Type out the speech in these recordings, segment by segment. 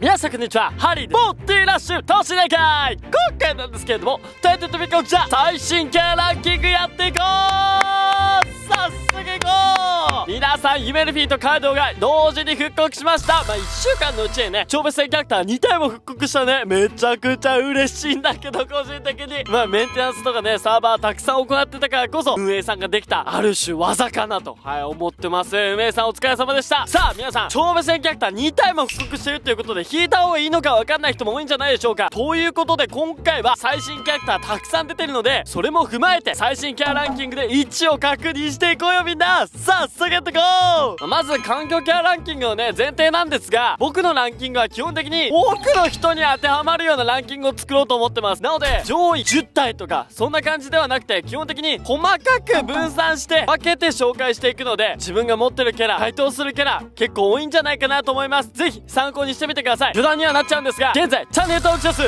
皆さんこんにちは、ハリーです。ボッティラッシュ都市大会、今回なんですけれども、タイトルとビこちら最新キャラランキングやっていこう。早速いこう。皆さん、夢ルフィとカイドウが同時に復刻しました。1週間のうちにね、超別戦キャラクター2体も復刻したね。めちゃくちゃ嬉しいんだけど、個人的にメンテナンスとかね、サーバーたくさん行ってたからこそ運営さんができたある種技かなと思ってます。運営さんお疲れ様でした。さあ皆さん、超別戦キャラクター2体も復刻してるということで、引いた方がいいのか分かんない人も多いんじゃないでしょうか。ということで今回は最新キャラクターたくさん出てるので、それも踏まえて最新キャラランキングで位置を確認していこうよみんな。早速やっていこう。まず環境キャラランキングのね前提なんですが、僕のランキングは基本的に多くの人に当てはまるようなランキングを作ろうと思ってます。なので上位10体とかそんな感じではなくて、基本的に細かく分散して分けて紹介していくので、自分が持ってるキャラ、対等するキャラ結構多いんじゃないかなと思います。ぜひ参考にしてみてください。余談にはなっちゃうんですが、現在チャンネル登録者数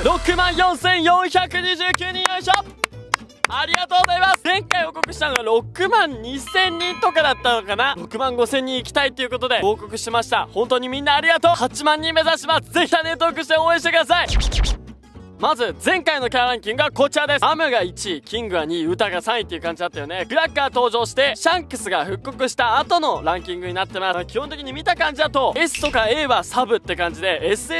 64,429人、よいしょ、ありがとうございます。前回報告したのが6万2000人とかだったのかな。6万5000人行きたいということで報告しました。本当にみんなありがとう。8万人目指します。ぜひチャンネル登録して応援してください。まず前回のキャラランキングはこちらです。アムが1位、キングが2位、ウタが3位っていう感じだったよね。クラッカー登場してシャンクスが復刻した後のランキングになってます。基本的に見た感じだと S とか A はサブって感じで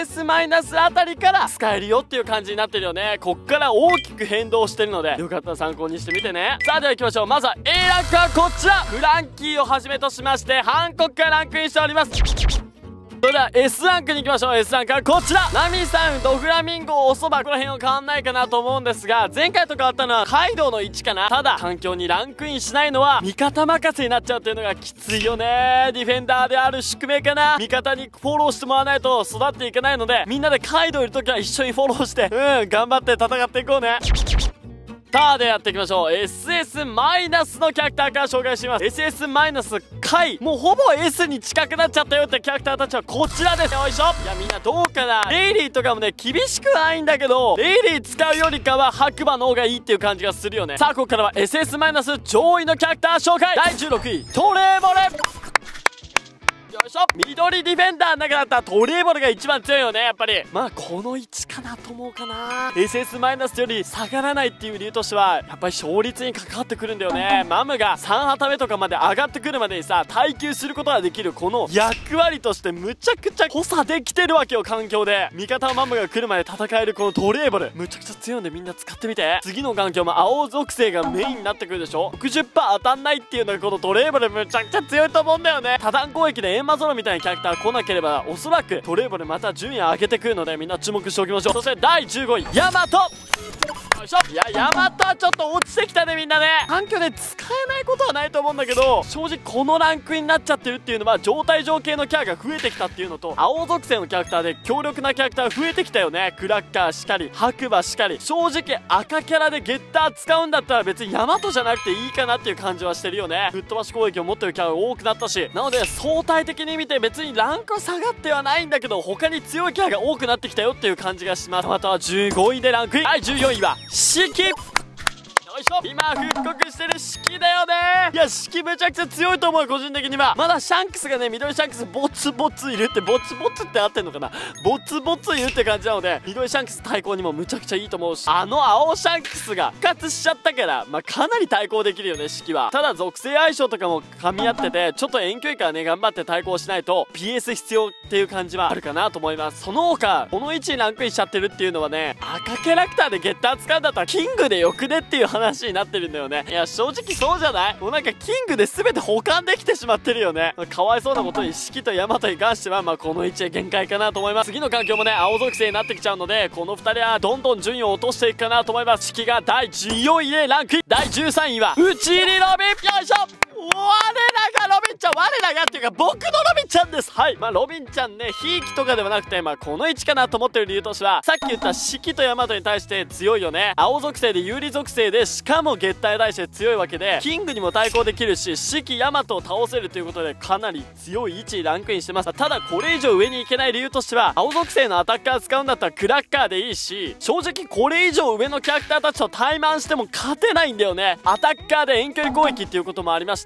SS- あたりから使えるよっていう感じになってるよね。こっから大きく変動してるので、よかったら参考にしてみてね。さあでは行きましょう。まずは A ランクはこちら、フランキーをはじめとしましてハンコックがランクインしております。それでは S ランクに行きましょう。 S ランクはこちら、ナミさん、ドフラミンゴ、おそば、この辺は変わんないかなと思うんですが、前回と変わったのはカイドウの位置かな。ただ環境にランクインしないのは味方任せになっちゃうっていうのがきついよね。ディフェンダーである宿命かな。味方にフォローしてもらわないと育っていけないので、みんなでカイドウいるときは一緒にフォローして頑張って戦っていこうね。さあでやっていきましょう。 SS- のキャラクターから紹介しています。 SS- カイ、もうほぼ S に近くなっちゃったよってキャラクターたちはこちらです。よいしょ。いやみんなどうかな。レイリーとかもね厳しくはないんだけど、レイリー使うよりかは白馬の方がいいっていう感じがするよね。さあここからは SS- 上位のキャラクター紹介。第16位トレーボレ、よいしょ。緑ディフェンダーの中だったらトレーボルが一番強いよね、やっぱり。この位置かなと思うかな。 SS- より下がらないっていう理由としてはやっぱり勝率に関わってくるんだよね。マムが3旗目とかまで上がってくるまでにさ、耐久することができるこの役割としてむちゃくちゃ補佐できてるわけよ。環境で味方のマムが来るまで戦えるこのトレーボルむちゃくちゃ強いんで、みんな使ってみて。次の環境も青属性がメインになってくるでしょ。 60% 当たんないっていうのがこのトレーボルむちゃくちゃ強いと思うんだよね。多段攻撃でエンマゾロみたいなキャラクター来なければ、おそらくトレーボルまた順位上げてくるので、みんな注目しておきましょう。そして第15位ヤマト、よいしょ。いやヤマトはちょっと落ちてきたねみんなね。環境で使えないことはないと思うんだけど、正直このランクになっちゃってるっていうのは状態上系のキャラが増えてきたっていうのと、青属性のキャラクターで強力なキャラクター増えてきたよね。クラッカーしかり、白馬しかり。正直赤キャラでゲッター使うんだったら別にヤマトじゃなくていいかなっていう感じはしてるよね。吹っ飛ばし攻撃を持ってるキャラが多くなったし、なので相対的に見て別にランクは下がってはないんだけど、他に強いキャラが多くなってきたよっていう感じがします。または15位でランクイン。第14位はシキ、よいしょ。今復刻してるシキだよね。いやシキめちゃくちゃ強いと思う個人的には。まだシャンクスがね、緑シャンクスボツボツいるって、ボツボツって合ってんのかな、ボツボツいるって感じなので、緑シャンクス対抗にもむちゃくちゃいいと思うし、青シャンクスが復活しちゃったからかなり対抗できるよねシキは。ただ属性相性とかも噛み合ってて、ちょっと遠距離からね頑張って対抗しないと PS 必要っていう感じはあるかなと思います。その他この位置にランクインしちゃってるっていうのはね、赤キャラクターでゲッター使うんだったらキングでよくねっていう話になってるんだよね。いや正直そうじゃない？もうなんかキングで全て保管できてしまってるよね。かわいそうなことにシキとヤマトに関してはこの位置で限界かなと思います。次の環境もね青属性になってきちゃうので、この2人はどんどん順位を落としていくかなと思います。シキが第14位でランクイン。第13位は打ち入りロビン、よいしょ。我らがロビンちゃん、我らがっていうか僕のロビンちゃんです。はい、ロビンちゃんね、ひいきとかではなくてこの位置かなと思ってる理由としては、さっき言ったシキとヤマトに対して強いよね。青属性で有利属性で、しかもゲッターに対して強いわけで、キングにも対抗できるし、シキヤマトを倒せるということでかなり強い位置にランクインしてます。ただこれ以上上に行けない理由としては、青属性のアタッカー使うんだったらクラッカーでいいし、正直これ以上上のキャラクターたちと対マンしても勝てないんだよね。アタッカーで遠距離攻撃っていうこともありまして、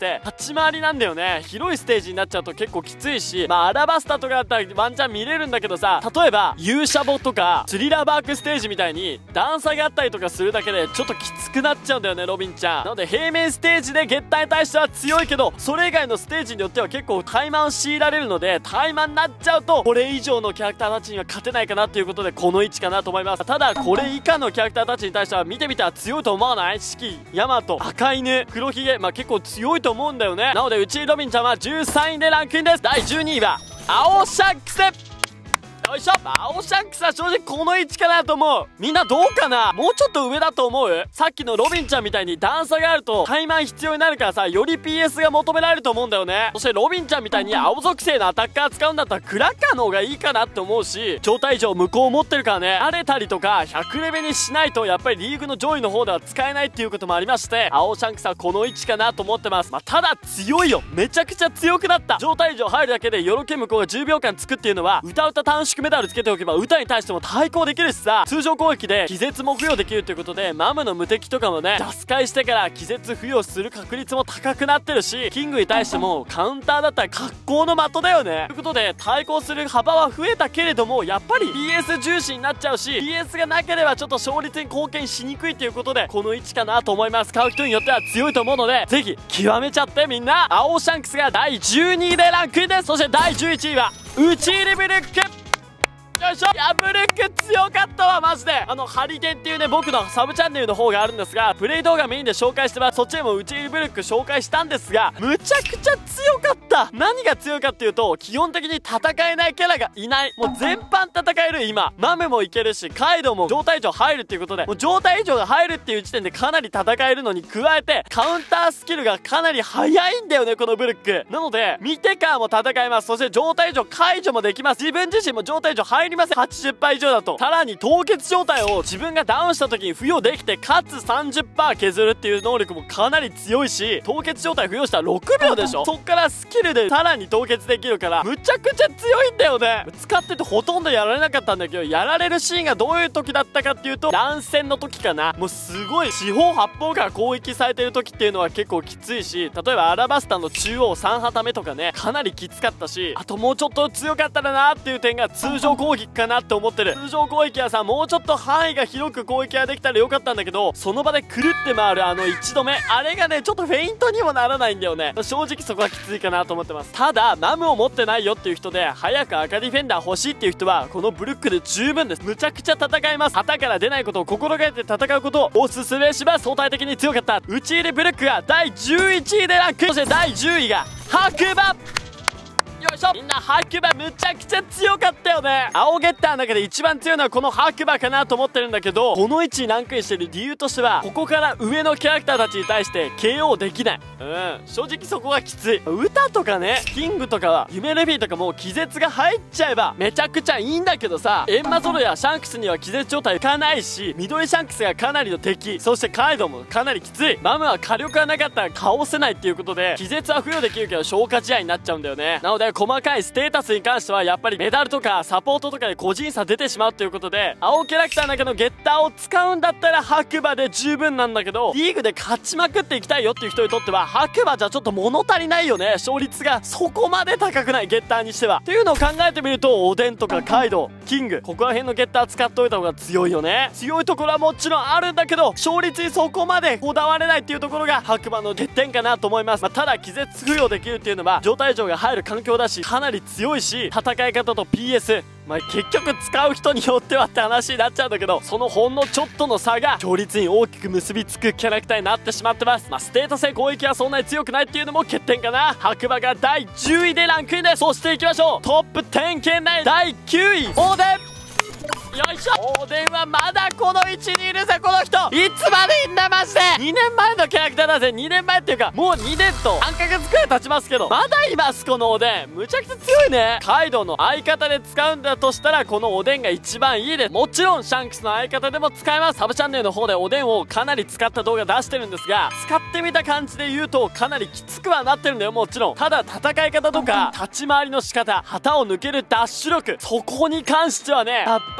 で立ち回りなんだよね。広いステージになっちゃうと結構きついし、アラバスタとかだったらワンチャン見れるんだけどさ、例えば勇者ボとかスリラーバークステージみたいに段差があったりとかするだけでちょっときつくなっちゃうんだよね、ロビンちゃん。なので平面ステージでゲッターに対しては強いけど、それ以外のステージによっては結構怠慢を強いられるので、怠慢になっちゃうとこれ以上のキャラクターたちには勝てないかなということで、この位置かなと思います。ただこれ以下のキャラクターたちに対しては見てみたら強いと思わない？四季、ヤマト、赤犬、黒ひげ、結構強いと思うんだよね。なのでうちロビンちゃんは13位でランクインです。第12位は青シャンクス。よいしょ。青シャンクスは正直この位置かなと思う。みんなどうかな？もうちょっと上だと思う？さっきのロビンちゃんみたいに段差があると怠慢必要になるからさ、より PS が求められると思うんだよね。そしてロビンちゃんみたいに青属性のアタッカー使うんだったらクラッカーの方がいいかなって思うし、状態上無効を持ってるからね、慣れたりとか100レベルにしないとやっぱりリーグの上位の方では使えないっていうこともありまして、青シャンクスはこの位置かなと思ってます。ただ強いよ。めちゃくちゃ強くなった。状態上入るだけでよろけ無効が10秒間つくっていうのは、うたうた短縮メダルつけておけば歌に対しても対抗できるしさ、通常攻撃で気絶も付与できるということで、マムの無敵とかもね、ジャスカイしてから気絶付与する確率も高くなってるし、キングに対してもカウンターだったら格好の的だよね。ということで対抗する幅は増えたけれども、やっぱり PS 重視になっちゃうし、 PS がなければちょっと勝率に貢献しにくいということで、この位置かなと思います。買う人によっては強いと思うので、ぜひ極めちゃってみんな。青シャンクスが第12位でランクインです。そして第11位はウチーリブルック。よいしょ。いや、ブルック強かったわマジで。ハリケンっていうね、僕のサブチャンネルの方があるんですが、プレイ動画メインで紹介してます。そっちでもウチーリブルック紹介したんですが、むちゃくちゃ強かった。何が強いかっていうと、基本的に戦えないキャラがいない。もう全般戦える。今マムもいけるし、カイドウも状態以上入るっていうことで、もう状態以上が入るっていう時点でかなり戦えるのに加えて、カウンタースキルがかなり速いんだよね、このブルック。なので見てからも戦えます。そして状態以上解除もできます。自分自身も状態以上入りません。80% 以上だと。さらに凍結状態を自分がダウンした時に付与できて、かつ 30% 削るっていう能力もかなり強いし、凍結状態付与したら6秒でしょ。そっからスキルでさらに凍結できるから、むちゃくちゃ強いんだよね。使っててほとんどやられなかったんだけど、やられるシーンがどういう時だったかっていうと、乱戦の時かな。もうすごい四方八方から攻撃されてる時っていうのは結構きついし、例えばアラバスタの中央3旗目とかね、かなりきつかったし、あともうちょっと強かったらなっていう点が通常攻撃かなって思ってる。通常攻撃はさ、もうちょっと範囲が広く攻撃ができたらよかったんだけど、その場でくるって回る1度目、あれがねちょっとフェイントにもならないんだよね。正直そこはきついかなと思ってます。ただマムを持ってないよっていう人で、早く赤ディフェンダー欲しいっていう人はこのブルックで十分です。むちゃくちゃ戦います。旗から出ないことを心がけて戦うことをおすすめします。相対的に強かった打ち入れブルックが第11位でランクイン。そして第10位が白馬。よいしょ。みんな白馬むちゃくちゃ強かったよね。青ゲッターの中で一番強いのはこの白馬かなと思ってるんだけど、この位置にランクインしてる理由としては、ここから上のキャラクターたちに対して KO できない。正直そこがきつい。歌とかね、キングとかは夢レフィーとかもう気絶が入っちゃえばめちゃくちゃいいんだけどさ、エンマゾロやシャンクスには気絶状態いかないし、緑シャンクスがかなりの敵、そしてカイドウもかなりきつい。マムは火力がなかったら倒せないっていうことで、気絶は付与できるけど消化試合になっちゃうんだよね。なので細かいステータスに関してはやっぱりメダルとかサポートとかで個人差出てしまうということで、青キャラクターの中のゲッターを使うんだったら白馬で十分なんだけど、リーグで勝ちまくっていきたいよっていう人にとっては白馬じゃちょっと物足りないよね。勝率がそこまで高くない、ゲッターにしては。っていうのを考えてみると、おでんとかカイドウ、キング、ここら辺のゲッター使っておいた方が強いよね。強いところはもちろんあるんだけど、勝率にそこまでこだわれないっていうところが白馬の欠点かなと思います。ただ気絶付与できるっていうのは状態上が入る環境だし、かなり強いし、戦い方と PS、結局使う人によってはって話になっちゃうんだけど、そのほんのちょっとの差が勝率に大きく結びつくキャラクターになってしまってます。ステータス性攻撃はそんなに強くないっていうのも欠点かな。白馬が第10位でランクインです。そしていきましょう、トップ10圏内第9位オーデン。よいしょ。オーデンはまだこの位置にいるぜ。この人いつまでいんだマジで。2年前のキャラクターだぜ。2年前っていうかもう2年と3ヶ月くらい経ちますけど、まだいますこのおでん。むちゃくちゃ強いね。カイドウの相方で使うんだとしたらこのおでんが一番いいです。もちろんシャンクスの相方でも使えます。サブチャンネルの方でおでんをかなり使った動画出してるんですが、使ってみた感じで言うとかなりきつくはなってるんだよ。もちろんただ戦い方とか立ち回りの仕方、旗を抜けるダッシュ力、そこに関してはねやっぱりまだ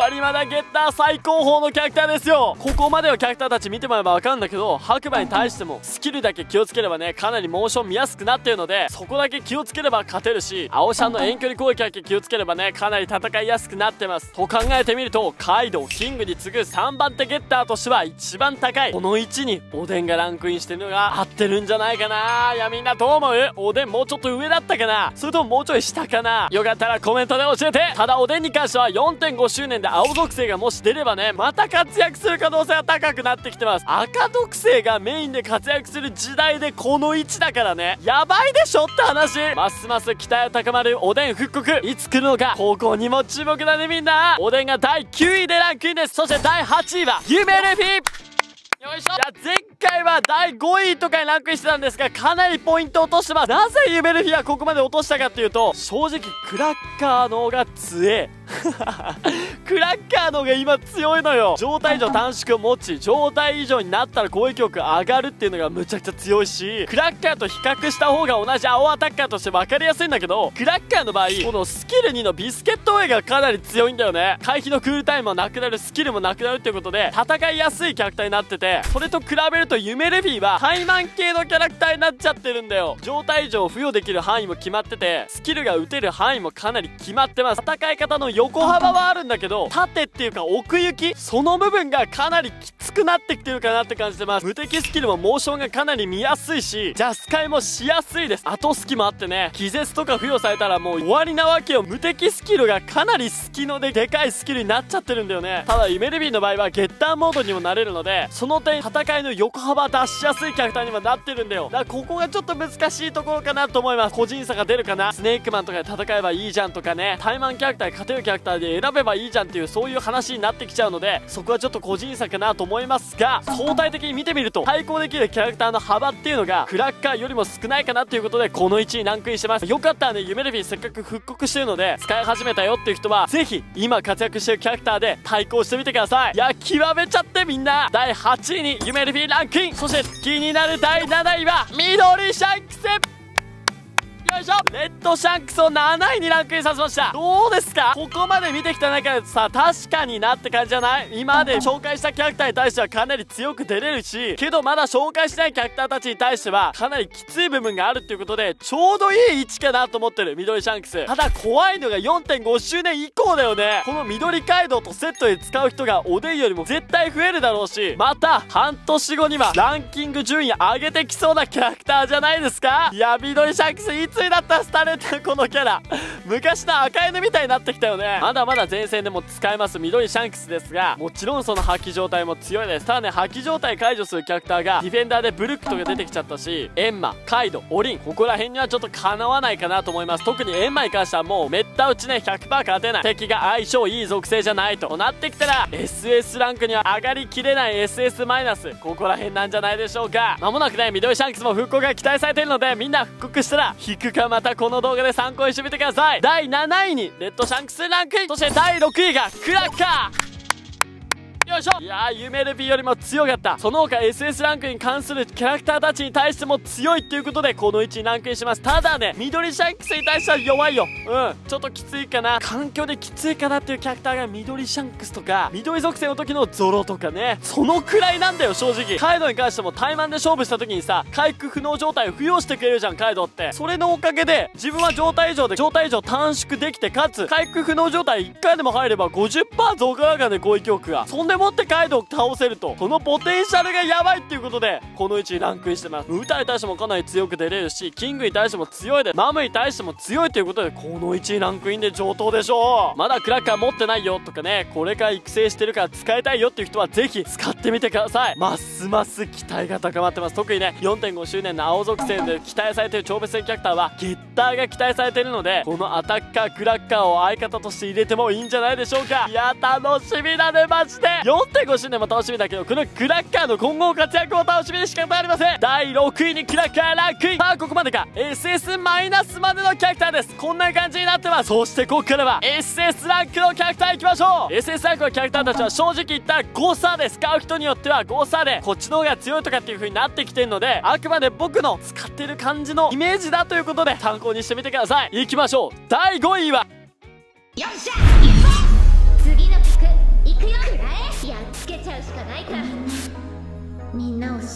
ゲッター最高峰のキャラクターですよ。ここまでのキャラクターたち見てもらえば分かるんだけど、白馬に対してもスキルだけ気をつければね、かなりモーション見やすくなってるので、そこだけ気をつければ勝てるし、青シャンの遠距離攻撃だけ気をつければね、かなり戦いやすくなってます。と考えてみると、カイドウ、キングに次ぐ3番手ゲッターとしては一番高いこの位置におでんがランクインしてるのが合ってるんじゃないかな。いや、みんなどう思う？おでんもうちょっと上だったかな、それとももうちょい下かな。よかったらコメントで教えて。ただおでんに関しては 4.5 周年で青属性がもし出ればね、また活躍する可能性が高くなってきてます。赤属性がメインで活躍する時代でこの位置だからね、やばいでしょって話。ますます期待が高まるおでん復刻、いつ来るのかここにも注目だね。みんなおでんが第9位でランクインです。そして第8位は夢ルフィ。よいしょ。じゃあ前回は第5位とかにランクインしてたんですが、かなりポイント落としてます。なぜ夢ルフィはここまで落としたかっていうと、正直クラッカーの方が強えクラッカーの方が今強いのよ。状態以上短縮を持ち、状態以上になったら攻撃力上がるっていうのがむちゃくちゃ強いし、クラッカーと比較した方が同じ青アタッカーとして分かりやすいんだけど、クラッカーの場合このスキル2のビスケットウェイがかなり強いんだよね。回避のクールタイムもなくなる、スキルもなくなるっていうことで戦いやすいキャラクターになってて、それと比べると夢ルフィは怠慢系のキャラクターになっちゃってるんだよ。状態以上付与できる範囲も決まってて、スキルが打てる範囲もかなり決まってます。戦い方の横幅はあるんだけど、縦っていうか奥行き、その部分がかなりきつくなってきてるかなって感じてます。無敵スキルもモーションがかなり見やすいし、ジャス使いもしやすいです。後スキもあってね、気絶とか付与されたらもう終わりなわけよ。無敵スキルがかなり好きのでかいスキルになっちゃってるんだよね。ただ夢ルフィの場合はゲッターモードにもなれるので、その点戦いの横幅出しやすいキャラクターにもなってるんだよ。だからここがちょっと難しいところかなと思います。個人差が出るかな。スネークマンとかで戦えばいいじゃんとかね、タイマンキャラクターで勝てるキャラクターで選べばいいじゃんっていう、そういう話になってきちゃうので、そこはちょっと個人差かなと思いますが、相対的に見てみると対抗できるキャラクターの幅っていうのがクラッカーよりも少ないかなっていうことで、この1位にランクインしてます。よかったらね、夢ルフィせっかく復刻してるので使い始めたよっていう人はぜひ今活躍してるキャラクターで対抗してみてください。いや、極めちゃってみんな。第8位に夢ルフィランクイン。そして気になる第7位は緑シャンクス。よいしょ。レッドシャンクスを7位にランクインさせました。どうですか、ここまで見てきた中でさ、確かになって感じじゃない？今まで紹介したキャラクターに対してはかなり強く出れるし、けどまだ紹介しないキャラクターたちに対してはかなりきつい部分があるっていうことで、ちょうどいい位置かなと思ってる緑シャンクス。ただ怖いのが 4.5 周年以降だよね。この緑街道とセットで使う人がおでんよりも絶対増えるだろうし、また半年後にはランキング順位上げてきそうなキャラクターじゃないですか。いや、緑シャンクスいつになったら廃れてるこのキャラ昔の赤犬みたいになってきたよね。まだまだ前線でも使えます緑シャンクスですが、もちろんその破棄状態も強いです。ただね、破棄状態解除するキャラクターがディフェンダーでブルックとか出てきちゃったし、エンマ、カイド、オリン、ここら辺にはちょっとかなわないかなと思います。特にエンマに関してはもうめった打ちね 100% 勝てない、敵が相性いい属性じゃないとなってきたら SS ランクには上がりきれない SS マイナス、ここら辺なんじゃないでしょうか。まもなくね、緑シャンクスも復刻が期待されているので、みんな復刻したら引くかまたこの動画で参考にしてみてください。第7位にレッドシャンクスランクイン。そして第6位がクラッカー。よいしょ。いやー、夢ルフィよりも強かった。その他 SS ランクに関するキャラクターたちに対しても強いっていうことでこの位置にランクインします。ただね、緑シャンクスに対しては弱いよ。ちょっときついかな、環境できついかなっていうキャラクターが緑シャンクスとか緑属性の時のゾロとかね、そのくらいなんだよ正直。カイドウに関してもタイマンで勝負した時にさ、回復不能状態を付与してくれるじゃんカイドウって。それのおかげで自分は状態以上短縮できて、かつ回復不能状態1回でも入れば 50% 増加だからね、攻撃力が。そんでもってカイドウを倒せると、そのポテンシャルがやばいっていうことでこの位置にランクインしてます。ウタに対してもかなり強く出れるし、キングに対しても強いで、マムに対しても強いということでこの位置にランクインで上等でしょう。まだクラッカー持ってないよとかね、これから育成してるから使いたいよっていう人はぜひ使ってみてください。ますます期待が高まってます。特にね 4.5 周年の青属性で期待されてる超別戦キャラクターはゲッターが期待されてるので、このアタッカークラッカーを相方として入れてもいいんじゃないでしょうか。いや楽しみだねマジで。 4.5 周年も楽しみだけど、このクラッカーの今後の活躍を楽しみにしかありません。第6位にクラッカーランクイン。さあここまでが SS マイナスまでのキャラクターです。こんな感じになってます。そしてここからは SS ランクのキャラクターいきましょう。 SS ランクのキャラクターたちは正直言ったら誤差で、使う人によっては誤差でこっちの方が強いとかっていう風になってきてるので、あくまで僕の使ってる感じのイメージだということで参考にしてみてください。いきましょう。第5位はよっしゃ、次の曲いくよ。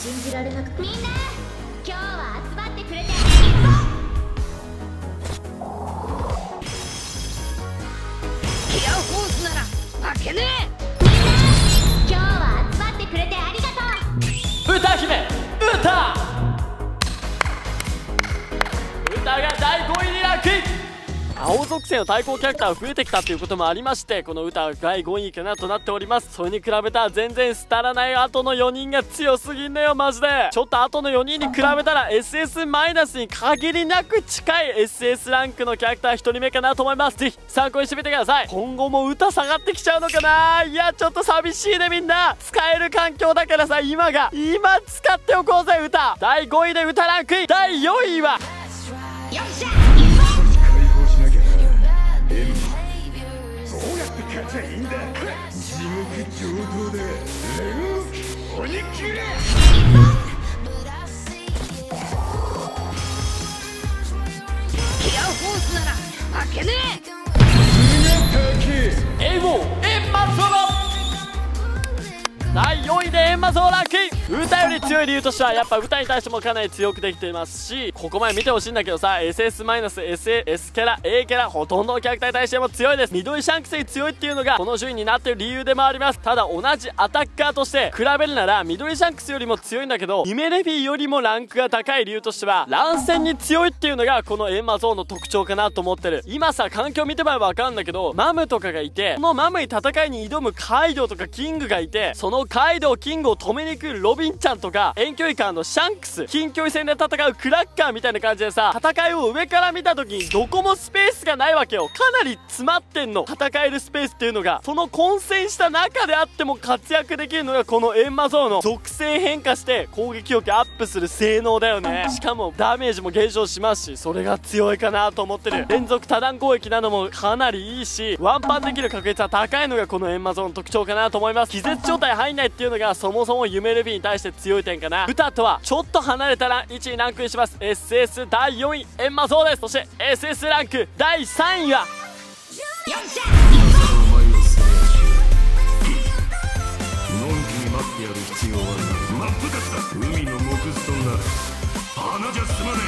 信じられなくて。みんな今日は集まってくれてエアフォースなら負けねえ。 みんな今日は集まってくれてありがとう。 歌姫歌が第5位にランクイン。青属性の対抗キャラクターが増えてきたということもありまして、この歌は第5位かなとなっております。それに比べたら全然廃らない後の4人が強すぎんのよマジで。ちょっと後の4人に比べたら SS マイナスに限りなく近い SS ランクのキャラクター1人目かなと思います。ぜひ参考にしてみてください。今後も歌下がってきちゃうのかな。いやちょっと寂しいねみんな。使える環境だからさ、今使っておこうぜ歌。第5位で歌ランクイン。第4位はよっしゃ解放しなきゃな。エンマどうやって勝ちゃいいんだ。地獄上等だ。煉獄鬼切れ。 エアフォースなら負けねえ。 エゴエンマゾロ。第4位でエンマゾロランクイン。歌より強い理由としてはやっぱ歌に対してもかなり強くできていますし、ここまで見てほしいんだけどさ、 SS-S キャラ A キャラほとんどのキャラクターに対しても強いです。緑シャンクスに強いっていうのがこの順位になっている理由でもあります。ただ同じアタッカーとして比べるなら緑シャンクスよりも強いんだけど、ユメレフィよりもランクが高い理由としては乱戦に強いっていうのがこのエンマゾーの特徴かなと思ってる。今さ環境見てもらえば分かるんだけど、マムとかがいて、そのマムに戦いに挑むカイドウとかキングがいて、そのカイドウキングを止めに来るロビンちゃんとか遠距離間のシャンクス、近距離戦で戦うクラッカーみたいな感じでさ、戦いを上から見た時にどこもスペースがないわけよ。かなり詰まってんの、戦えるスペースっていうのが。その混戦した中であっても活躍できるのがこのエンマゾーの属性変化して攻撃力アップする性能だよね。しかもダメージも減少しますし、それが強いかなと思ってる。連続多段攻撃などもかなりいいし、ワンパンできる確率は高いのがこのエンマゾーの特徴かなと思います。気絶状態入んないっていうのがそもそもユメレビに対して強い点かな。歌とはちょっと離れたら1位にランクインします。 SS 第4位エンマゾーです。そして SS ランク第3位はよっしゃお前を制しのんきに待ってやる必要はない。真っ二つだ。海の木ストンなら花じゃ済まね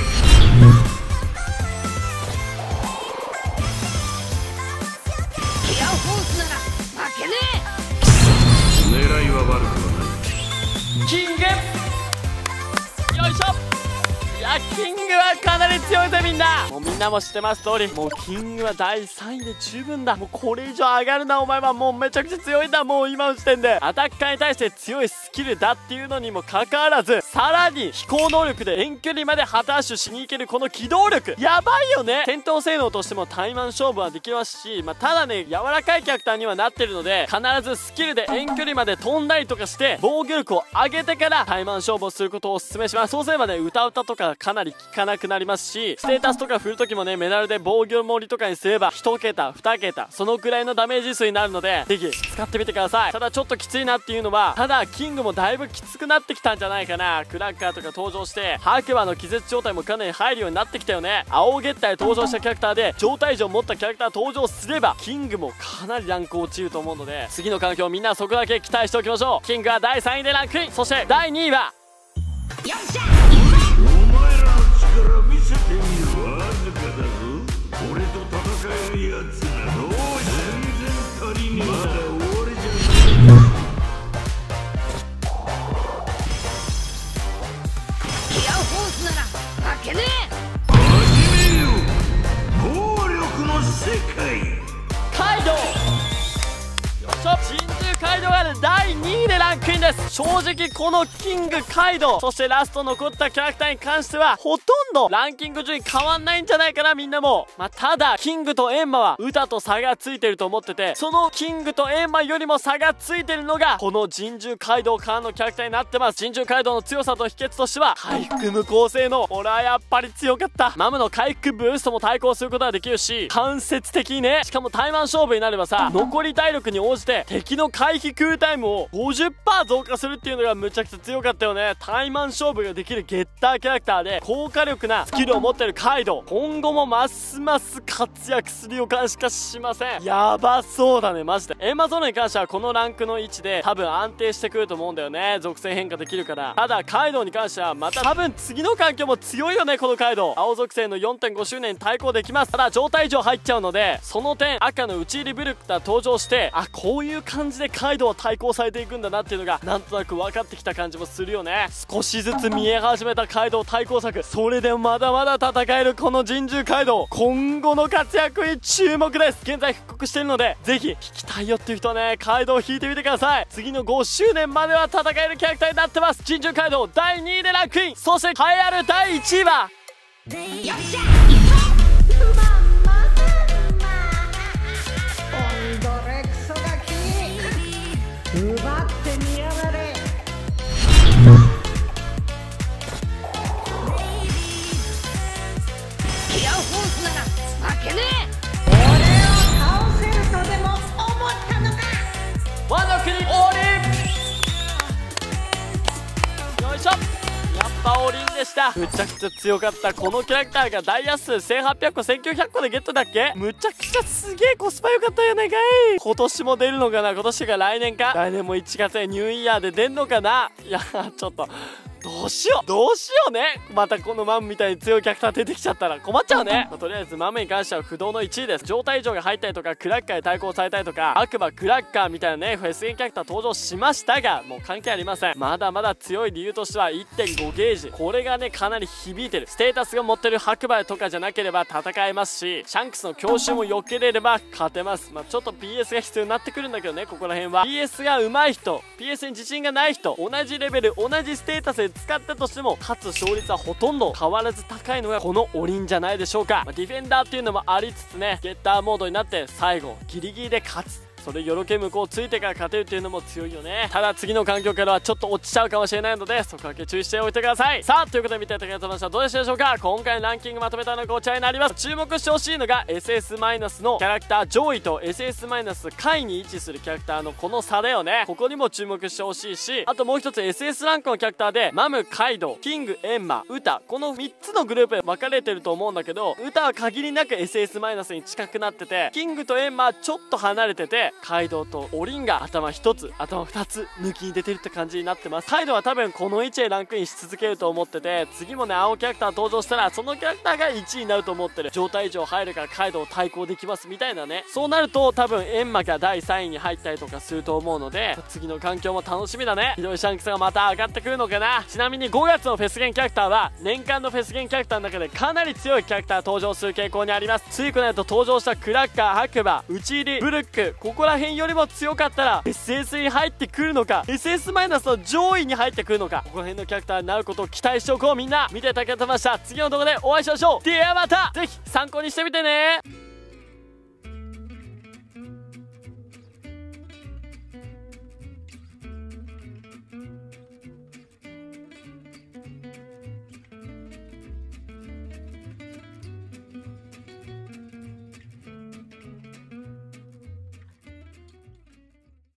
エアフォースなら負けねえ。狙いは悪くはない。 キングよいしょ。いやキングはかなり強いぜみんな。もうみんなも知ってます通り、もうキングは第3位で十分だ。もうこれ以上上がるなお前は。もうめちゃくちゃ強いんだ。もう今の時点でアタッカーに対して強いスキルだっていうのにもかかわらず、さらに飛行能力で遠距離までハタッシュしに行けるこの機動力やばいよね。戦闘性能としてもタイマン勝負はできますし、ただね柔らかいキャラクターにはなってるので、必ずスキルで遠距離まで飛んだりとかして防御力を上げてからタイマン勝負をすることをお勧めします。そうすればね歌とかかなり効かなくなりますし、ステータスとか振るときもねメダルで防御盛りとかにすれば1桁2桁そのくらいのダメージ数になるので、ぜひ使ってみてください。ただちょっときついなっていうのは、ただキングもだいぶきつくなってきたんじゃないかな。クラッカーとか登場して白馬の気絶状態もかなり入るようになってきたよね。青月体登場したキャラクターで状態異常を持ったキャラクター登場すればキングもかなりランク落ちると思うので、次の環境みんなそこだけ期待しておきましょう。キングは第3位でランクイン。そして第2位はよっしゃお前らの力見せてみろ。わずかだぞ。俺と戦えるやつなど全然足りねえ。まだ終わりじゃねえ。エアフォースなら負けねえ。 始めよう暴力の世界。 カイドウよいしょ。珍獣カイドウが第2位でランクインです。正直このキングカイドウ、そしてラスト残ったキャラクターに関してはほとんどランキング順位変わんないんじゃないかなみんなも。ただキングとエンマは歌と差がついてると思ってて、そのキングとエンマよりも差がついてるのがこの珍獣カイドウからのキャラクターになってます。珍獣カイドウの強さと秘訣としては回復無効性能、これはやっぱり強かった。マムの回復ブーストも対抗することができるし、間接的にね、しかもタイマン勝負になればさ、残り体力に応じて敵の回避クールタイムを 50% 増加するっていうのがむちゃくちゃ強かったよね。対マン勝負ができるゲッターキャラクターで高火力なスキルを持ってるカイドウ、今後もますます活躍する予感しかしません。やばそうだねマジで。エンマゾーンに関してはこのランクの位置で多分安定してくると思うんだよね。属性変化できるから。ただカイドウに関してはまた多分次の環境も強いよね。このカイドウ青属性の 4.5 周年に対抗できます。ただ状態以上入っちゃうので、その点赤の打ち入りブルクター登場して、あ、こういう感じでカイドウは対抗されていくんだなっていうのがなんとなく分かってきた感じもするよね。少しずつ見え始めたカイドウ対抗策、それでもまだまだ戦えるこの人獣カイドウ、今後の活躍に注目です。現在復刻しているのでぜひ引きたいよっていう人はね、カイドウを引いてみてください。次の5周年までは戦えるキャラクターになってます。人獣カイドウ第2位でランクイン。そして栄えある第1位はよっしゃオンドレクソガキ奪ってみやがれ。 ギアフォースなら負けね俺を倒せるとでも思ったのか。 ワノ国オーリン。よいしょ、やっぱオーリンでした。むちゃくちゃ強かった。このキャラクターがダイヤ数1800個1900個でゲットだっけ。むちゃくちゃすげえコスパ良かったやないかい。今年も出るのかな。今年が来年か。来年も1月でニューイヤーで出んのかな。いやちょっとどうしようね。またこのマムみたいに強いキャラクター出てきちゃったら困っちゃうね。とりあえずマムに関しては不動の1位です。状態異常が入ったりとかクラッカーに対抗されたりとか悪魔クラッカーみたいなねフェスゲンキャラクター登場しましたが、もう関係ありません。まだまだ強い理由としては 1.5 ゲージ、これがねかなり響いてる。ステータスが持ってる白馬とかじゃなければ戦えますし、シャンクスの強襲も避けれれば勝てます。ちょっと PS が必要になってくるんだけどね。ここら辺は PS が上手い人、 PS に自信がない人、同じレベル同じステータスで使ったとしても勝つ勝率はほとんど変わらず高いのがこのオリンじゃないでしょうか。ディフェンダーっていうのもありつつね、ゲッターモードになって最後ギリギリで勝つ、それよろけ向こうついてから勝てるっていうのも強いよね。ただ次の環境からはちょっと落ちちゃうかもしれないのでそこだけ注意しておいてください。さあということで見ていただきました。どうでしたでしょうか。今回のランキングまとめたのがこちらになります。注目してほしいのが SS- のキャラクター上位と SS- 下位に位置するキャラクターのこの差だよね。ここにも注目してほしいし、あともう一つ SS ランクのキャラクターでマム、カイドウ、キング、エンマ、ウタ、この3つのグループで分かれてると思うんだけど、ウタは限りなく SS- に近くなってて、キングとエンマはちょっと離れてて、カイドウとオリンが頭1つ頭2つ抜きに出てるって感じになってます。カイドウは多分この位置でランクインし続けると思ってて、次もね青キャラクター登場したらそのキャラクターが1位になると思ってる。状態以上入るからカイドウを対抗できますみたいなね。そうなると多分エンマが第3位に入ったりとかすると思うので、次の環境も楽しみだね。ひどいシャンクスがまた上がってくるのかな。ちなみに5月のフェスゲンキャラクターは年間のフェスゲンキャラクターの中でかなり強いキャラクター登場する傾向にあります。ついこの間登場したクラッカー、白馬、打ち入り、ブルック、ここら辺よりも強かったら SS に入ってくるのか SS- の上位に入ってくるのか、ここら辺のキャラクターになることを期待しておこう。みんな見ていただけました。次の動画でお会いしましょう。ではまたぜひ参考にしてみてね。